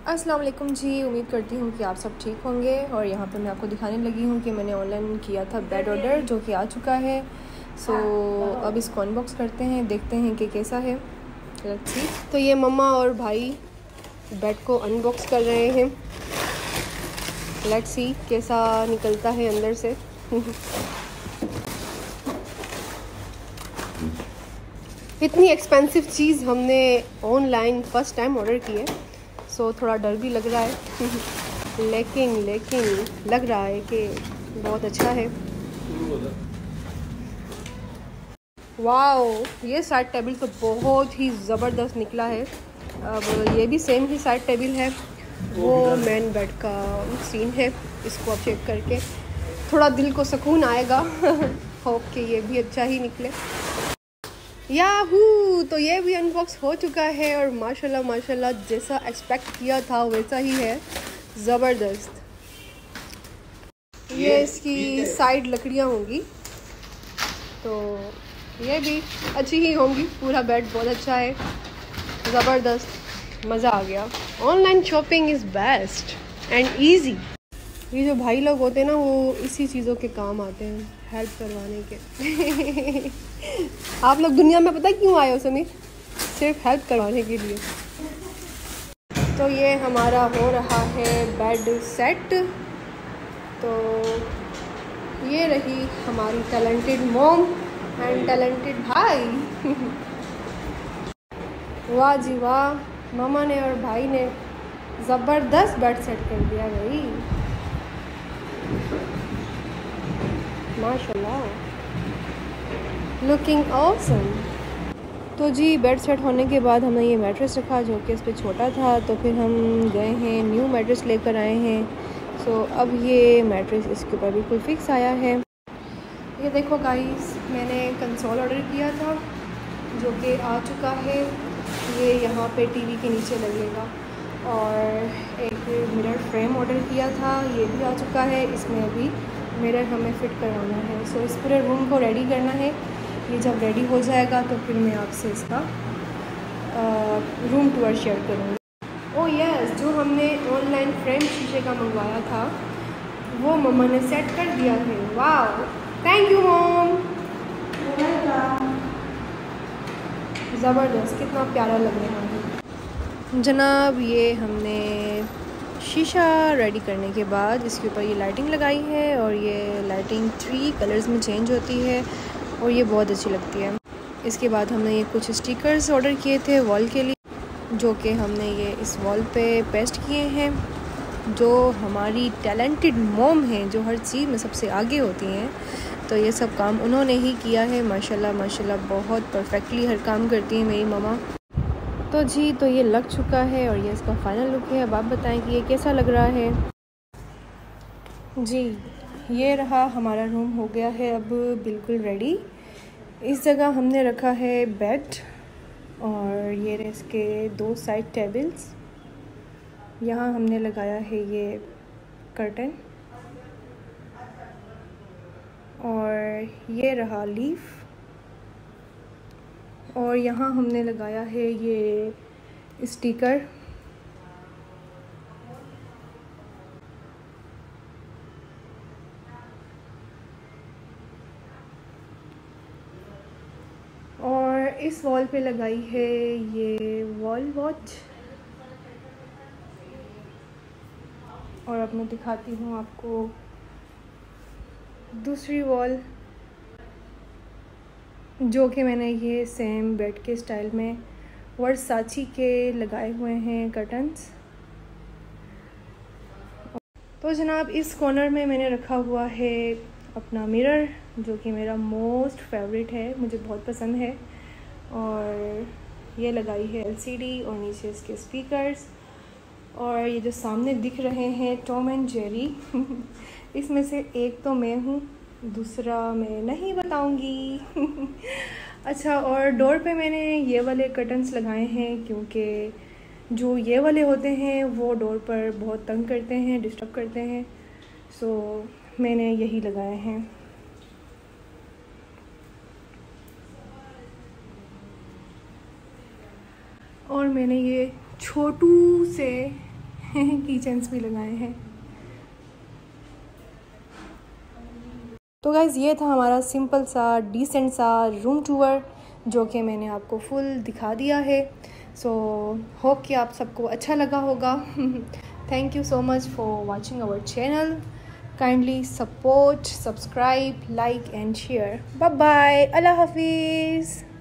अस्सलाम वालेकुम जी। उम्मीद करती हूँ कि आप सब ठीक होंगे। और यहाँ पे मैं आपको दिखाने लगी हूँ कि मैंने ऑनलाइन किया था बेड ऑर्डर, जो कि आ चुका है। सो अब इसको अनबॉक्स करते हैं, देखते हैं कि कैसा है। Let's see. तो ये मम्मा और भाई बेड को अनबॉक्स कर रहे हैं। लेट्स सी कैसा निकलता है अंदर से। इतनी एक्सपेंसिव चीज़ हमने ऑनलाइन फ़र्स्ट टाइम ऑर्डर की है, सो थोड़ा डर भी लग रहा है। लेकिन लग रहा है कि बहुत अच्छा है। वाओ, ये साइड टेबल तो बहुत ही ज़बरदस्त निकला है। अब ये भी सेम ही साइड टेबल है, वो मेन बेड का सीन है। इसको अब चेक करके थोड़ा दिल को सुकून आएगा। होप कि ये भी अच्छा ही निकले। याहू, तो ये भी अनबॉक्स हो चुका है और माशाल्लाह जैसा एक्सपेक्ट किया था वैसा ही है। ज़बरदस्त। ये इसकी साइड लकड़ियाँ होंगी, तो ये भी अच्छी ही होंगी। पूरा बेड बहुत अच्छा है, ज़बरदस्त, मज़ा आ गया। Online shopping is best and easy. ये जो भाई लोग होते हैं ना, वो इसी चीज़ों के काम आते हैं, हेल्प करवाने के। आप लोग दुनिया में पता क्यों आए हो समीर? सिर्फ हेल्प करवाने के लिए। तो ये हमारा हो रहा है बेड सेट। तो ये रही हमारी टैलेंटेड मॉम एंड टैलेंटेड भाई। वाह जी वाह, मामा ने और भाई ने ज़बरदस्त बेड सेट कर दिया भाई, माशाल्लाह, लुकिंग ऑसम। तो जी बेड सेट होने के बाद हमने ये मैट्रेस रखा, जो कि इस पर छोटा था, तो फिर हम गए हैं न्यू मैट्रेस लेकर आए हैं। सो अब ये मैट्रेस इसके ऊपर बिल्कुल फिक्स आया है। ये देखो गाइस, मैंने कंसोल ऑर्डर किया था, जो कि आ चुका है। ये यहाँ पे टीवी के नीचे लगेगा। और एक मिरर फ्रेम ऑर्डर किया था, ये भी आ चुका है। इसमें अभी मिरर हमें फ़िट करवाना है। सो इस पूरे रूम को रेडी करना है। ये जब रेडी हो जाएगा तो फिर मैं आपसे इसका रूम टूर शेयर करूँगी। ओह यस, जो हमने ऑनलाइन फ्रेम शीशे का मंगवाया था, वो मम्मा ने सेट कर दिया है। वाह, थैंक यू मॉम। ज़बरदस्त, कितना प्यारा लग रहा है जनाब। ये हमने शीशा रेडी करने के बाद इसके ऊपर ये लाइटिंग लगाई है, और ये लाइटिंग 3 कलर्स में चेंज होती है और ये बहुत अच्छी लगती है। इसके बाद हमने ये कुछ स्टिकर्स ऑर्डर किए थे वॉल के लिए, जो कि हमने ये इस वॉल पे पेस्ट किए हैं। जो हमारी टैलेंटेड मॉम हैं, जो हर चीज़ में सबसे आगे होती हैं, तो ये सब काम उन्होंने ही किया है। माशाल्लाह बहुत परफेक्टली हर काम करती हैं मेरी ममा। तो जी, तो ये लग चुका है और ये इसका फाइनल लुक है। अब आप बताएं कि ये कैसा लग रहा है। जी, ये रहा हमारा रूम, हो गया है अब बिल्कुल रेडी। इस जगह हमने रखा है बेड, और ये रहे इसके 2 साइड टेबल्स। यहाँ हमने लगाया है ये कर्टन, और ये रहा लीफ, और यहाँ हमने लगाया है ये स्टिकर। और इस वॉल पे लगाई है ये वॉल वॉच। और अब मैं दिखाती हूँ आपको दूसरी वॉल, जो कि मैंने ये सेम बेड के स्टाइल में वर्साची के लगाए हुए हैं कर्टन्स। तो जनाब, इस कॉर्नर में मैंने रखा हुआ है अपना मिरर, जो कि मेरा मोस्ट फेवरेट है, मुझे बहुत पसंद है। और ये लगाई है एलसीडी, और नीचे इसके स्पीकर्स। और ये जो सामने दिख रहे हैं टॉम एंड जेरी, इसमें से एक तो मैं हूँ, दूसरा मैं नहीं बताऊँगी। अच्छा, और डोर पे मैंने ये वाले कर्टन्स लगाए हैं, क्योंकि जो ये वाले होते हैं वो डोर पर बहुत तंग करते हैं, डिस्टर्ब करते हैं। सो मैंने यही लगाए हैं। और मैंने ये छोटू से किचन्स भी लगाए हैं। तो गाइज़ ये था हमारा सिंपल सा डिसेंट सा रूम टूर जो कि मैंने आपको फुल दिखा दिया है। सो होप कि आप सबको अच्छा लगा होगा। Thank you so much for watching our channel. Kindly support, subscribe, like and share. Bye bye, अल्लाह हाफिज़।